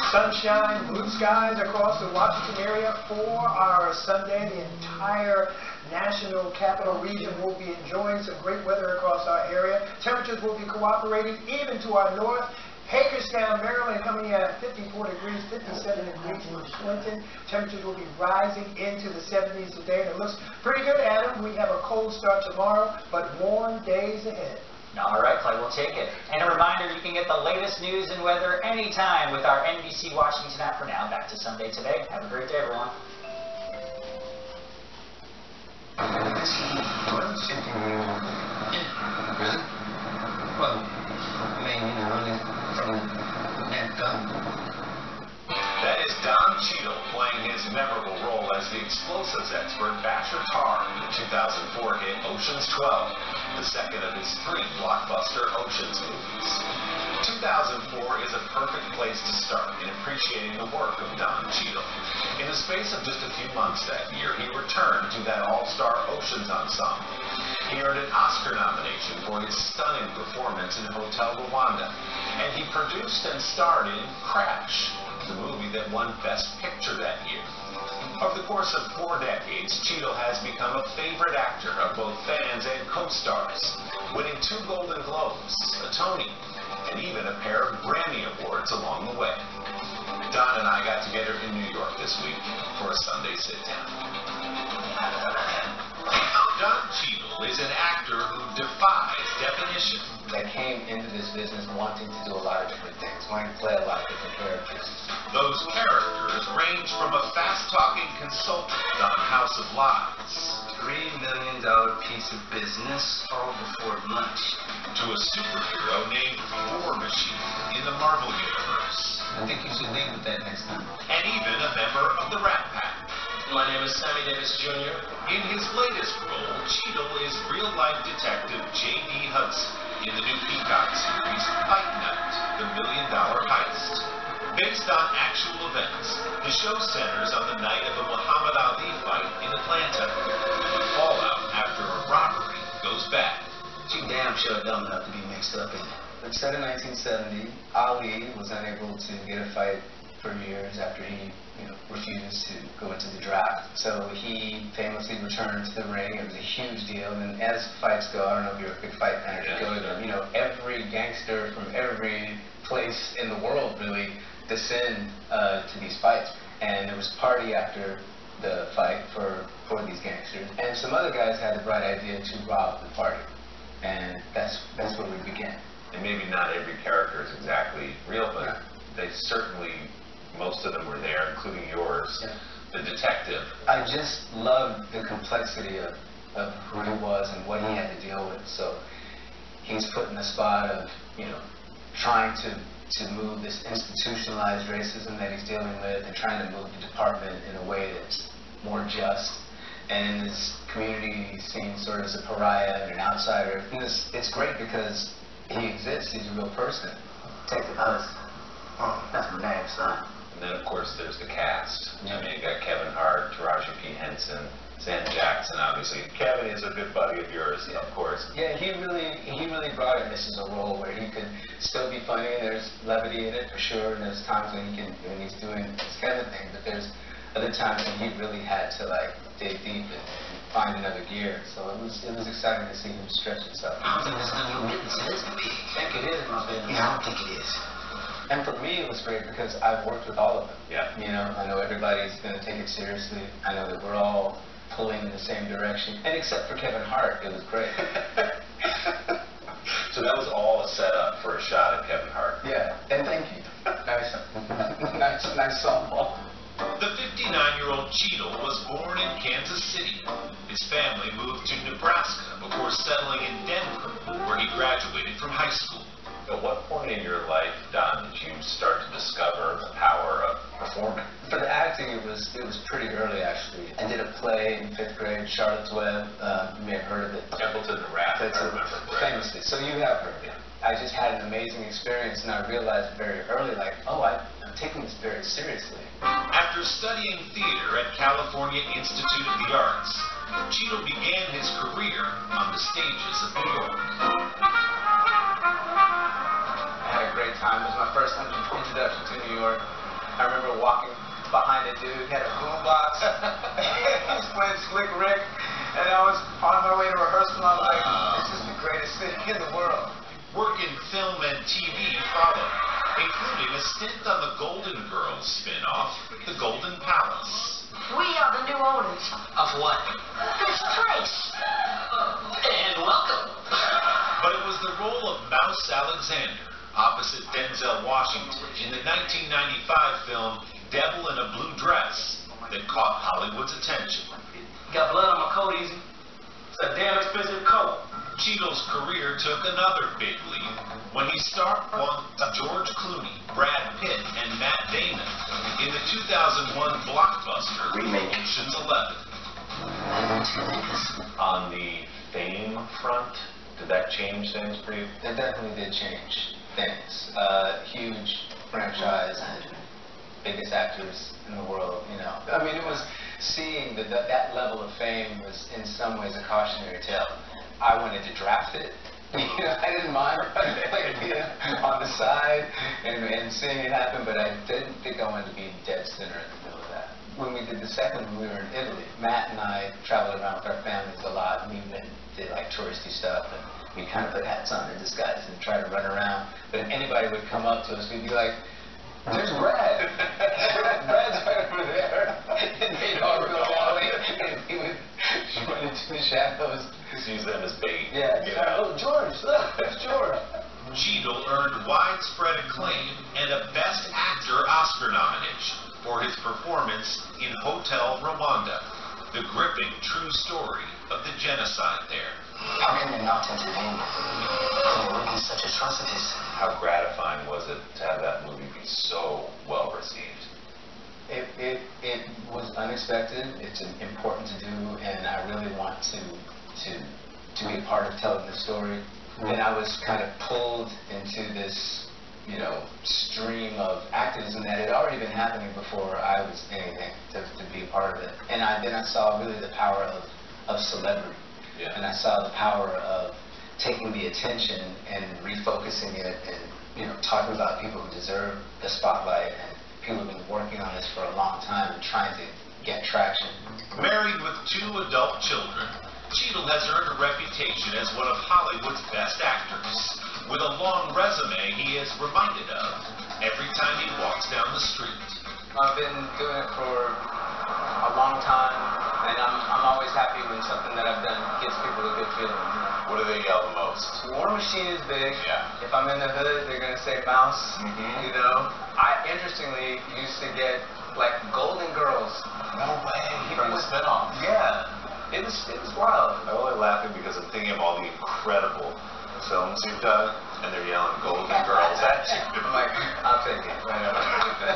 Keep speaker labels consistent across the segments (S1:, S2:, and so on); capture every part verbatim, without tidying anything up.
S1: sunshine, blue skies across the Washington area for our Sunday. The entire national capital region will be enjoying some great weather across our area. Temperatures will be cooperating even to our north. Hagerstown, Maryland, coming in at fifty-four degrees, fifty-seven degrees for Clinton. Temperatures will be rising into the seventies today, and it looks pretty good, Adam. We have a cold start tomorrow, but warm days ahead.
S2: All right, Clay, we'll take it. And a reminder, you can get the latest news and weather anytime with our N B C Washington app. For now, back to Sunday Today. Have a great day, everyone.
S3: Really? Well, I mean, you know, from that gun.
S4: That is Don Cheadle playing his memorable role as the explosives expert Basher Tarr in the two thousand four hit Ocean's twelve, the second of his three blockbuster Ocean's movies. two thousand four is a perfect place to start in appreciating the work of Don Cheadle. In the space of just a few months that year, he returned to that all-star Ocean's ensemble. He earned an Oscar nomination for his stunning performance in Hotel Rwanda, and he produced and starred in Crash, the movie that won Best Picture that year. Over the course of four decades, Cheadle has become a favorite actor of both fans and co-stars, winning two Golden Globes, a Tony, and even a pair of Grammy Awards along the way. Don and I got together in New York this week for a Sunday sit-down. Don Cheadle is an actor who defies definition.
S3: I came into this business wanting to do a lot of different things, wanting to play a lot of different characters.
S4: Those characters range from a fast-talking consultant on House of Lies,
S3: Three million dollar piece of business all before lunch,
S4: to a superhero named War Machine in the Marvel Universe,
S3: I think you should lead with that next time.
S4: and even a member of the Rat Pack.
S5: My name is Sammy Davis Junior
S4: In his latest role, Cheadle is real-life detective J D Hudson in the new Peacock series Fight Night, the Million Dollar Heist. Based on actual events, the show centers on the night of a Muhammad Ali fight in Atlanta. The fallout after a robbery goes bad.
S3: You damn sure dumb enough to be mixed up in it. It's set in nineteen seventy. Ali was unable to get a fight for years after he, you know, refused to go into the draft. So he famously returned to the ring. It was a huge deal. And as fights go, I don't know if you're a big fight fan, you go to them. You know, every gangster from every place in the world really descend uh, to these fights. And there was a party after the fight for for these gangsters. And some other guys had the bright idea to rob the party. And that's that's where we began.
S4: And maybe not every character is exactly real, but
S3: Yeah.
S4: they certainly, most of them were there, including yours,
S3: Yeah.
S4: the detective.
S3: I just loved the complexity of, of who he was and what he had to deal with. So he's put in the spot of, you know, trying to, to move this institutionalized racism that he's dealing with and trying to move the department in a way that's more just. And in this community, he's seen sort of as a pariah and an outsider. And it's, it's great because he exists. He's a real person.
S5: Take the bus. Oh, that's my name, son.
S4: And then, of course, there's the cast.
S3: Yeah.
S4: I mean, you got Kevin Hart, Taraji P. Henson, Sam Jackson, obviously. Kevin is a good buddy of yours,
S3: Yeah.
S4: of course.
S3: Yeah, he really he really brought it. This is a role where he could still be funny. There's levity in it for sure, and there's times when he can when he's doing this kind of thing. But there's other times when he really had to like dig deep and find another gear. So it was it was exciting to see him stretch himself.
S5: I don't think this is gonna be written, so this could be.
S3: I think it is, my baby.
S5: Yeah, I don't think it is.
S3: And for me, it was great because I've worked with all of them.
S4: Yeah.
S3: You know, I know everybody's going to take it seriously. I know that we're all pulling in the same direction. And except for Kevin Hart, it was great.
S4: So that was all a setup for a shot at Kevin Hart.
S3: Yeah, and thank you. Nice, nice, nice softball.
S4: The fifty-nine-year-old Cheadle was born in Kansas City. His family moved to Nebraska before settling in Denver, where he graduated from high school. At what point in your life, Don, did you start to discover the power of performing?
S3: For the acting, it was it was pretty early actually. I did a play in fifth grade, Charlotte's Web. Uh, you may have heard of it.
S4: Templeton the Rat,
S3: That's
S4: I
S3: a-
S4: remember correctly.
S3: famously. So you have heard it. I just had an amazing experience, and I realized very early, like, oh, I, I'm taking this very seriously.
S4: After studying theater at California Institute of the Arts, Cheadle began his career on the stages of New York.
S3: I had a great time. It was my first introduction to New York. I remember walking behind a dude, he had a boombox, he was playing Slick Rick, and I was on my way to rehearsal, and I was like, this is the greatest thing in the world.
S4: Work in film and T V followed, including a stint on the Golden Girls spin-off, The Golden Palace.
S6: We are the new owners.
S2: Of what?
S6: This place.
S2: And welcome.
S4: But it was the role of Mouse Alexander, opposite Denzel Washington, in the nineteen ninety-five film Devil in a Blue Dress, that caught Hollywood's attention.
S2: Got blood on my coat, easy. It's a damn expensive coat.
S4: Cheadle's career took another big leap when he starred on George Clooney, Brad Pitt, and Matt Damon in the two thousand one blockbuster
S5: Remake.
S4: Ocean's Eleven.
S7: On the fame front, did that change things for you?
S3: That definitely did change things. Uh, huge franchise, biggest actors in the world, you know. I mean, it was seeing that that level of fame was in some ways a cautionary tale. I wanted to draft it. You know, I didn't mind like, being on the side and, and seeing it happen, but I didn't think I wanted to be dead center in the middle of that. When we did the second one, we were in Italy. Matt and I traveled around with our families a lot, and we went, did like touristy stuff, and we kind of put hats on in disguise and tried to run around. But if anybody would come up to us, we'd be like, there's Brad. Brad's right over there. And they'd all go that way, and he would run into the shadows.
S7: Just use them as bait.
S3: Yeah.
S1: Oh, George, look, it's George.
S4: Cheadle earned widespread acclaim and a Best Actor Oscar nomination for his performance in Hotel Rwanda, the gripping true story of the genocide there.
S5: How can they not entertain me? They would be such atrocities.
S7: How gratifying was it to have that movie be so well received?
S3: It, it, it was unexpected. It's important to do, and I really want to to to be a part of telling the story. And I was kind of pulled into this, you know, stream of activism that had already been happening before I was anything to, to be a part of it. And I then I saw really the power of, of celebrity.
S7: Yeah.
S3: And I saw the power of taking the attention and refocusing it and, you know, talking about people who deserve the spotlight and people who've been working on this for a long time and trying to get traction.
S4: Married with two adult children, Cheadle has earned a reputation as one of Hollywood's best actors, with a long resume he is reminded of every time he walks down the street.
S3: I've been doing it for a long time, and I'm, I'm always happy when something that I've done gives people a good feeling. You know?
S7: What do they yell the most?
S3: War Machine is big.
S7: Yeah.
S3: If I'm in the hood, they're going to say Mouse.
S7: Mm-hmm.
S3: You know? I, interestingly, used to get, like, Golden Girls.
S7: No way.
S3: From the spinoff. Yeah. It was, it was wild.
S7: I'm only laughing because I'm thinking of all the incredible films you've done, and they're yelling Golden Girls at you.
S3: I'm like, I'll take it. Right over.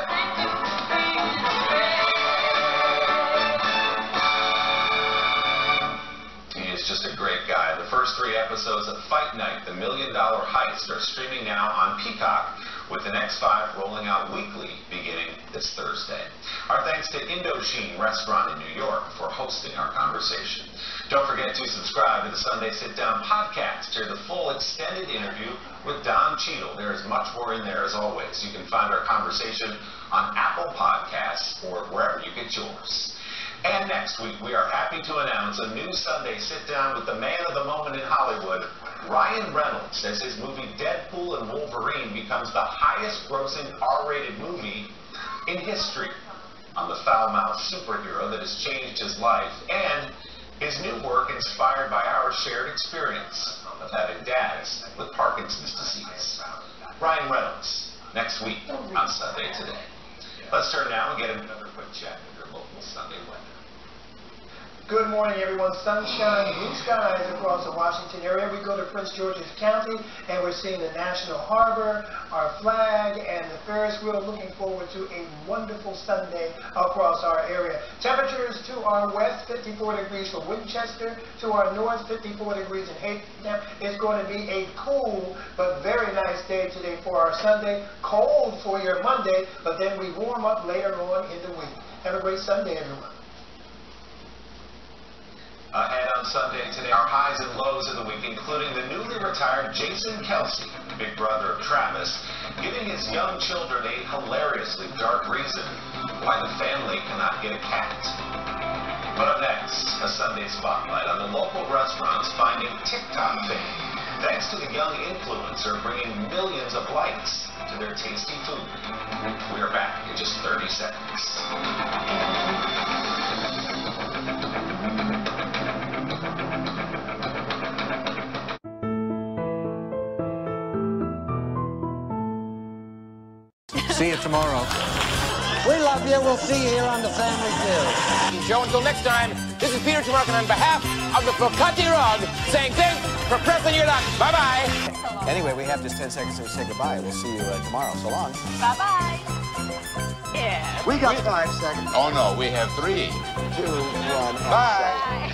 S4: He is just a great guy. The first three episodes of Fight Night, The Million Dollar Heist, are streaming now on Peacock, with the next five rolling out weekly beginning this Thursday. Our thanks to Indochine Restaurant in New York for hosting our conversation. Don't forget to subscribe to the Sunday Sit Down podcast. Hear the full extended interview with Don Cheadle. There is much more in there as always. You can find our conversation on Apple Podcasts or wherever you get yours. And next week, we are happy to announce a new Sunday Sit Down with the man of the moment in Hollywood, Ryan Reynolds, as his movie Deadpool and Wolverine becomes the highest-grossing R rated movie in history, on the foul-mouthed superhero that has changed his life, and his new work inspired by our shared experience of having dads with Parkinson's disease. Ryan Reynolds, next week on Sunday Today. Let's turn now and get another quick check of your local Sunday weather.
S1: Good morning, everyone. Sunshine, blue skies across the Washington area. We go to Prince George's County, and we're seeing the National Harbor, our flag, and the Ferris wheel. Looking forward to a wonderful Sunday across our area. Temperatures to our west, fifty-four degrees for Winchester. To our north, fifty-four degrees in Hayden. It's going to be a cool but very nice day today for our Sunday. Cold for your Monday, but then we warm up later on in the week. Have a great Sunday, everyone.
S4: Ahead on Sunday Today, our highs and lows of the week, including the newly retired Jason Kelsey. big brother of Travis, giving his young children a hilariously dark reason why the family cannot get a cat. But up next, a Sunday spotlight on the local restaurants finding TikTok fame, thanks to the young influencer bringing millions of likes to their tasty food. We're back in just thirty seconds.
S8: See you tomorrow.
S9: We love you. We'll see you here on the Family Feud.
S10: Joe, until next time, this is Peter Tomarkin on behalf of the Focati Rug saying thanks for pressing your luck. Bye-bye.
S8: Anyway, we have just ten seconds to say goodbye. We'll see you uh, tomorrow. So long.
S6: Bye-bye. Yeah.
S9: We got five seconds.
S10: Oh, no, we have three.
S9: Two, one.
S10: Bye.